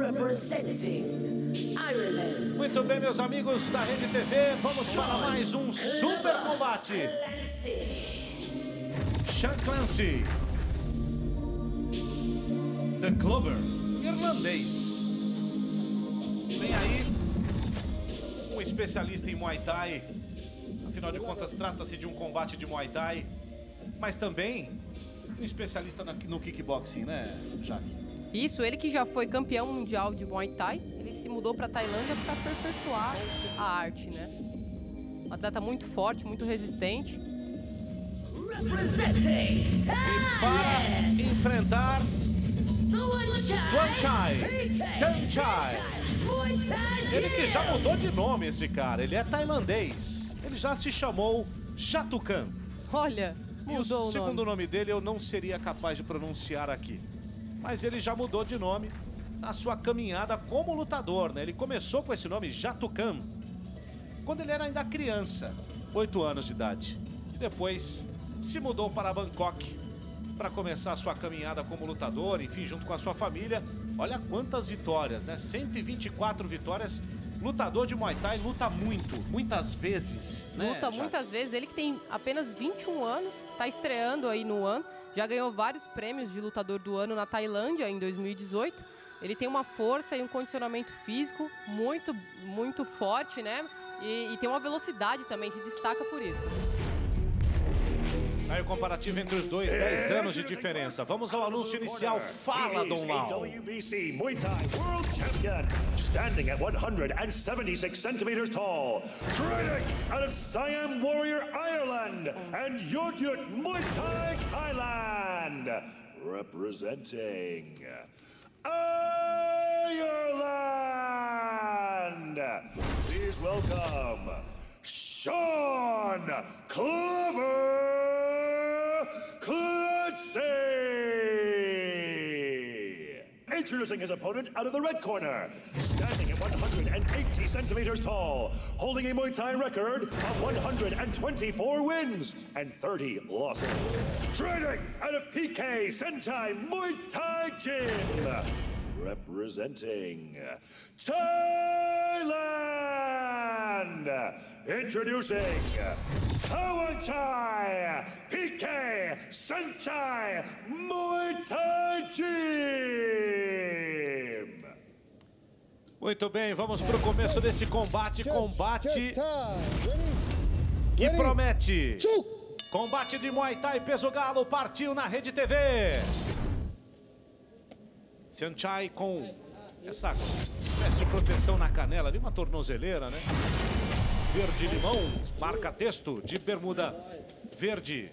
Representing Ireland. Muito bem, meus amigos da Rede TV, vamos para mais um super combate. Sean Clancy, The Clubber, irlandês. Vem aí um especialista em Muay Thai. Afinal de contas, trata-se de um combate de Muay Thai, mas também um especialista no kickboxing, né, Jaque? Isso, ele que já foi campeão mundial de Muay Thai, ele se mudou para Tailândia para aperfeiçoar a arte, né? Um atleta muito forte, muito resistente. Representing E para enfrentar Tuan Chai, Sean Chai. Muay Thai. Ele que já mudou de nome, esse cara. Ele é tailandês. Ele já se chamou Jatukan. Olha, E mudou o o segundo nome. nome dele eu não seria capaz de pronunciar aqui. Mas ele já mudou de nome na sua caminhada como lutador, né? Ele começou com esse nome, Jatukan, quando ele era ainda criança, 8 anos de idade. E depois se mudou para Bangkok para começar a sua caminhada como lutador, enfim, junto com a sua família. Olha quantas vitórias, né? 124 vitórias. Lutador de Muay Thai, luta muito, muitas vezes, né? Luta muitas vezes, ele que tem apenas 21 anos, tá estreando aí no ano, já ganhou vários prêmios de lutador do ano na Tailândia em 2018. Ele tem uma força e um condicionamento físico muito forte, né? E tem uma velocidade também, se destaca por isso. Aí o comparativo entre os dois, 10 anos de diferença. Vamos ao anúncio inicial. Fala, Dom Lau. WBC Muay Thai World Champion, standing at 176 centimeters tall, training out of Siam Warrior, Ireland, and Yodyut Muay Thai, Thailand, representing Ireland. Please welcome Sean Clubber Clancy! Introducing his opponent out of the red corner, standing at 180 centimeters tall, holding a Muay Thai record of 124 wins and 30 losses. Training out of PK Sentai Muay Thai Gym, representing Thailand. Introducing Tuan Chai PK Sentai Muay Thai Gym. Muito bem, vamos pro começo desse combate. Combate que promete. Combate de Muay Thai peso galo partiu na Rede TV. Sean Chai com essa espécie de proteção na canela, de uma tornozeleira, né? Verde limão, marca texto de bermuda verde.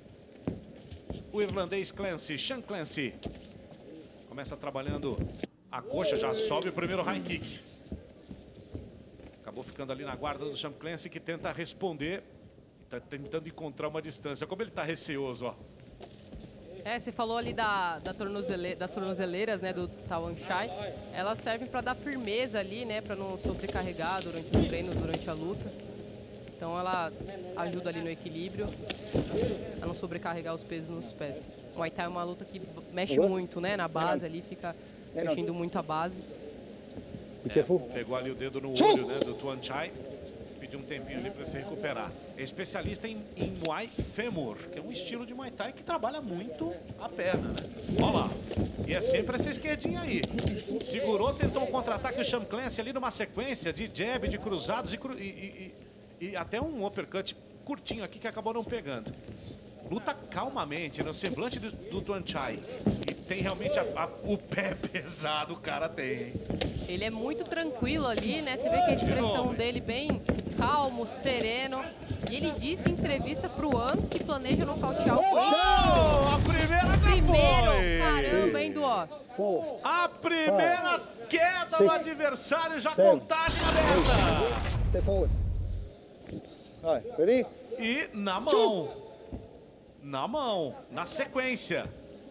O irlandês Clancy, Sean Clancy, começa trabalhando a coxa, já sobe o primeiro high kick. Acabou ficando ali na guarda do Sean Clancy, que tenta responder. Tá tentando encontrar uma distância. Como ele tá receoso, ó. Você falou ali das tornozeleiras, né, do Tuan Chai. Elas servem para dar firmeza ali, né, para não sobrecarregar durante o treino, durante a luta. Então ela ajuda ali no equilíbrio, a não sobrecarregar os pesos nos pés. O Muay Thai é uma luta que mexe muito, né, na base ali, fica mexendo muito a base. Pegou ali o dedo no olho, né, do Tuan Chai. Pediu um tempinho ali para se recuperar. É especialista em Muay Femur, que é um estilo de Muay Thai que trabalha muito a perna, né? Olha lá. E é sempre essa esquerdinha aí. Segurou, tentou um contra-ataque o Sean Clancy ali numa sequência de jab, de cruzados e até um uppercut curtinho aqui que acabou não pegando. Luta calmamente, no semblante do Tuan Chai. E tem realmente o pé pesado, o cara tem, hein? Ele é muito tranquilo ali, né? Você vê que a expressão dele bem calmo, sereno. E ele disse em entrevista pro ano que planeja nocautear o Clancy. A primeira foi! Caramba, hein, Duó? A primeira queda do adversário, já contagem aberta. Step forward. All right, ready? E na mão. Na mão, na sequência.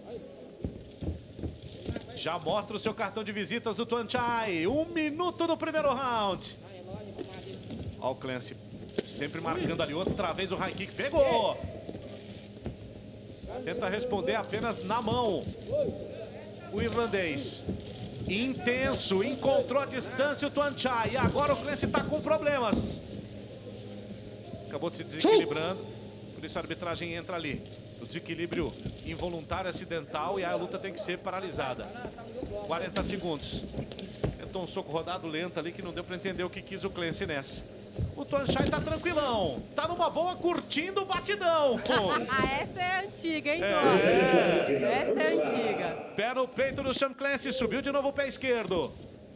Já mostra o seu cartão de visitas do Tuan Chai. 1 minuto do primeiro round. Olha o Clancy sempre marcando ali outra vez o high kick. Pegou! Tenta responder apenas na mão. O irlandês. Intenso, encontrou a distância o Tuan Chai. E agora o Clancy tá com problemas. Acabou de se desequilibrando. Por isso a arbitragem entra ali. O desequilíbrio involuntário, acidental, e a luta tem que ser paralisada. 40 segundos. Tentou um soco rodado lento ali que não deu pra entender o que quis o Clancy nessa. O Tuan Chai tá tranquilão. Tá numa boa, curtindo o batidão. Essa é antiga, hein, Tom? Essa é antiga. Pé no peito do Sean Clancy. Subiu de novo o pé esquerdo.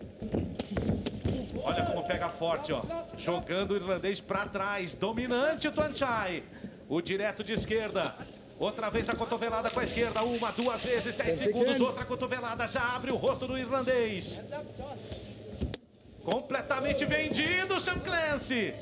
Olha como pega forte, ó. Jogando o irlandês pra trás. Dominante o Tuan Chai. O direto de esquerda. Outra vez a cotovelada com a esquerda. Uma, duas vezes, 10 segundos. Outra cotovelada. Já abre o rosto do irlandês. Completamente vendido, Sean Clancy.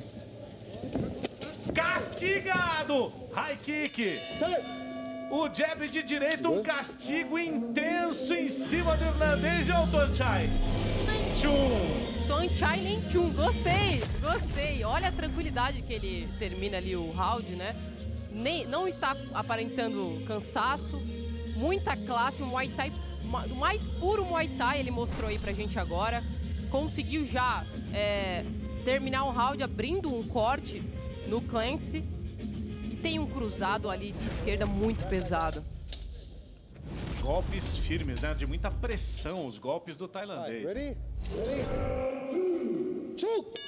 Castigado. High kick. O jab de direita, um castigo intenso em cima do irlandês e o Tuan Chai. Nem tchum. Tuan Chai nem tchum. Gostei. Olha a tranquilidade que ele termina ali o round, né? Não está aparentando cansaço. Muita classe, o Muay Thai, o mais puro Muay Thai ele mostrou aí pra gente agora. Conseguiu já terminar um round abrindo um corte no Clancy. E tem um cruzado ali de esquerda muito pesado. Golpes firmes, né? De muita pressão, os golpes do tailandês. Ready? Choke!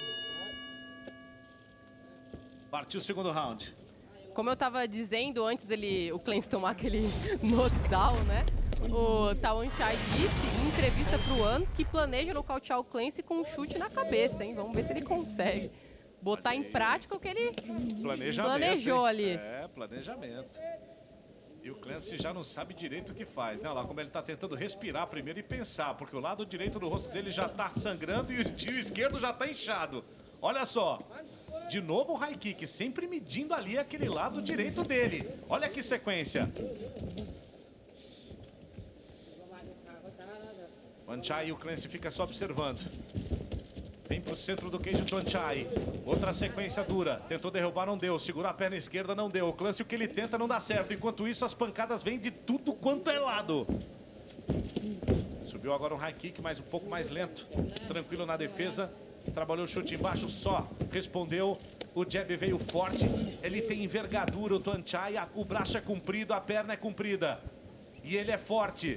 Partiu o segundo round. Como eu tava dizendo antes o Clancy tomar aquele knockdown, né? O Tuan Chai disse em entrevista pro An que planeja nocautear o Clancy com um chute na cabeça, hein? Vamos ver se ele consegue botar em prática o que ele planejou ali. É, planejamento. E o Clancy já não sabe direito o que faz, né? Olha lá como ele tá tentando respirar primeiro e pensar, porque o lado direito do rosto dele já tá sangrando e o esquerdo já tá inchado. Olha só. De novo o high kick, sempre medindo ali aquele lado direito dele. Olha que sequência. Tuan Chai e o Clancy fica só observando. Vem pro centro do queijo Tuan Chai. Outra sequência dura. Tentou derrubar, não deu. Segurou a perna esquerda, não deu. O Clancy, o que ele tenta, não dá certo. Enquanto isso, as pancadas vêm de tudo quanto é lado. Subiu agora um high kick, mas um pouco mais lento. Tranquilo na defesa. Trabalhou o chute embaixo, só respondeu. O jab veio forte. Ele tem envergadura, o Tuan Chai. O braço é comprido, a perna é comprida. E ele é forte.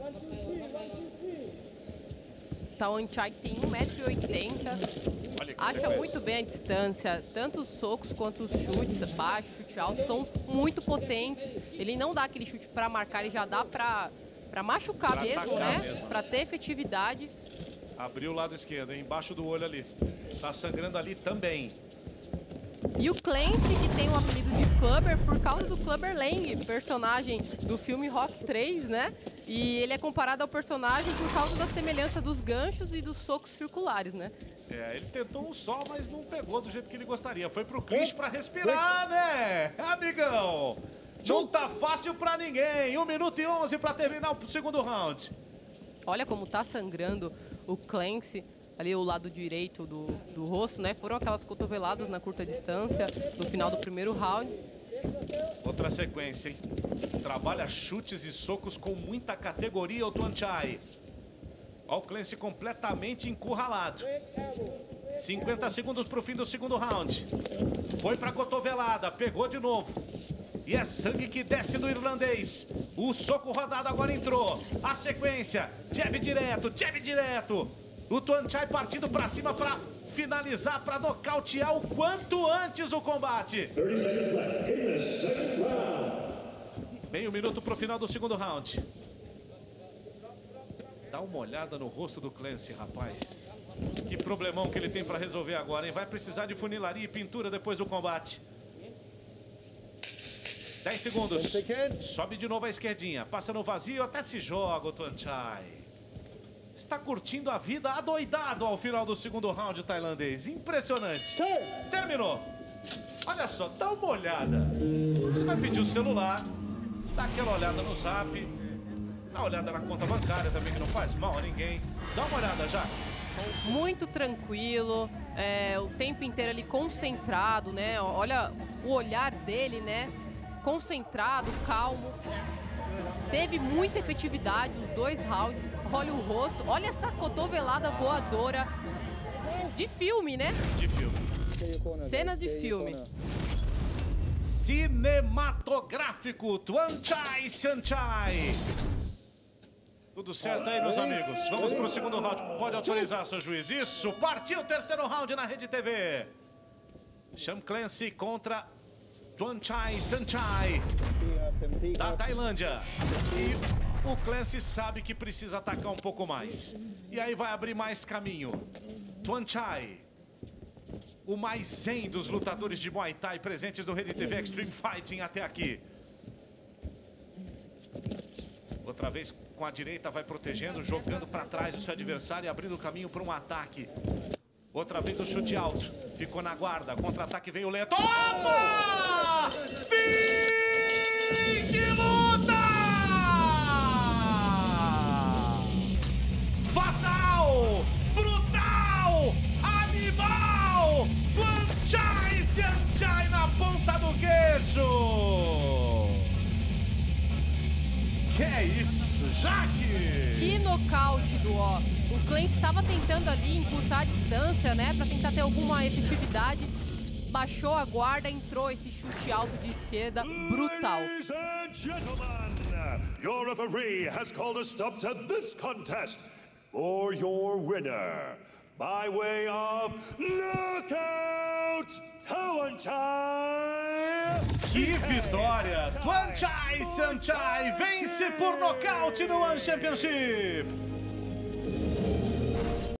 Tuan Chai tem 1,80 m. Acha muito bem a distância. Tanto os socos quanto os chutes baixo, chute alto, são muito potentes. Ele não dá aquele chute pra marcar, ele já dá pra machucar pra mesmo, né? Pra ter efetividade. Abriu o lado esquerdo, hein? Embaixo do olho ali. Tá sangrando ali também. E o Clancy, que tem o apelido de Clubber por causa do Clubber Lang, personagem do filme Rock 3, né? E ele é comparado ao personagem por causa da semelhança dos ganchos e dos socos circulares, né? É, ele tentou um só, mas não pegou do jeito que ele gostaria. Foi pro clinch pra respirar, né? Amigão! Não tá fácil pra ninguém. 1 minuto e 11 pra terminar o segundo round. Olha como tá sangrando o Clancy, ali o lado direito do rosto, né? Foram aquelas cotoveladas na curta distância no final do primeiro round. Outra sequência, hein? Trabalha chutes e socos com muita categoria o Tuan Chai. Olha o Clancy completamente encurralado. 50 segundos pro fim do segundo round. Foi pra cotovelada, pegou de novo. E é sangue que desce do irlandês. O soco rodado agora entrou. A sequência, jab direto. O Tuan Chai partindo pra cima pra finalizar, pra nocautear o quanto antes o combate. Meio minuto pro final do segundo round. Dá uma olhada no rosto do Clancy, rapaz. Que problemão que ele tem pra resolver agora, hein? Vai precisar de funilaria e pintura depois do combate. 10 segundos. Sobe de novo a esquerdinha. Passa no vazio, até se joga o Tuan Chai. Está curtindo a vida adoidado ao final do segundo round tailandês. Impressionante. Terminou. Olha só, dá uma olhada. Vai pedir o celular. Dá aquela olhada no zap. Dá uma olhada na conta bancária também, que não faz mal a ninguém. Dá uma olhada já. Muito tranquilo. O tempo inteiro ali concentrado, né? Olha o olhar dele, né? Concentrado, calmo. Teve muita efetividade, os 2 rounds. Olha o rosto, olha essa cotovelada voadora. De filme, né? De filme. Cena de filme. Cinematográfico, Tuan Chai Saenchai. Tudo certo aí, meus amigos? Vamos pro segundo round. Pode autorizar, seu juiz. Isso, partiu o terceiro round na Rede TV. Sham Clancy contra Tuan Chai Saenchai, da Tailândia. E o Clancy sabe que precisa atacar um pouco mais. E aí vai abrir mais caminho. Tuan Chai, o mais zen dos lutadores de Muay Thai presentes no Rede TV Extreme Fighting até aqui. Outra vez com a direita, vai protegendo, jogando para trás o seu adversário e abrindo o caminho para um ataque. Outra vez o chute alto, ficou na guarda, contra-ataque veio lento. Opa! Fim de luta! Fatal! Brutal! Animal! Tuan Chai Saenchai na ponta do queixo! Que é isso, Jaque? Que nocaute do Ó. O Clancy estava tentando ali encurtar a distância, né? Pra tentar ter alguma efetividade. Baixou a guarda, entrou esse chute alto de esquerda, brutal. Ladies and gentlemen, your referee has called a stop to this contest for your winner. By way of knockout, Tuan Chai. Que vitória! Tuan Chai Saenchai vence por nocaute no One Championship!